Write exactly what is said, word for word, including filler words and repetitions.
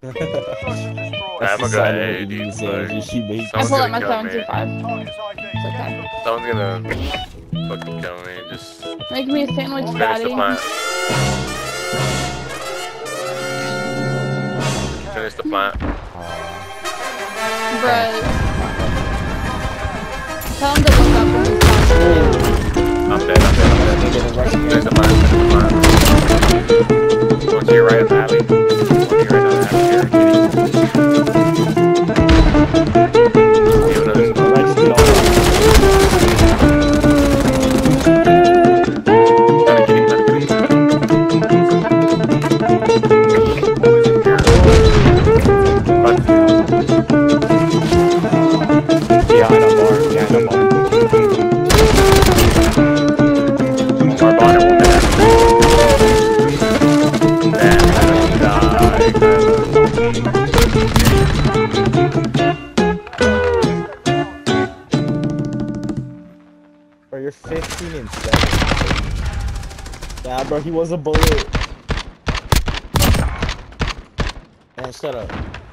I'm gonna go ahead and you eat. said Like, he made I someone's pull out gonna my kill me. seven two five. It's okay. Someone's gonna fucking kill me. Just Make me a sandwich, finish daddy. the plant. Finish the plant. Bruh. Tell him to look up when he's talking. I'm dead, I'm dead, I'm dead. Finish the plant, finish the plant. One to your right of the alley. One to your right of the alley here. You have another smoke. Bro, you're fifteen and seven. Yeah, bro, he was a bullet. Man, shut up.